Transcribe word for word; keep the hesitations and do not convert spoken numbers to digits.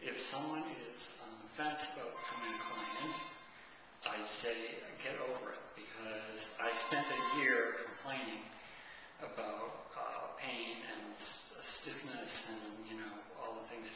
if someone is on the fence about becoming a client, I say get over it, because I spent a year complaining about uh, pain and stiffness and, you know, all the things